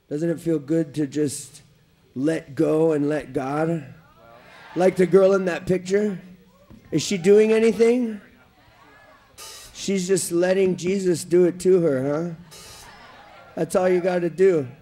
Doesn't it feel good to just let go and let God? Like the girl in that picture? Is she doing anything? She's just letting Jesus do it to her, huh? That's all you got to do.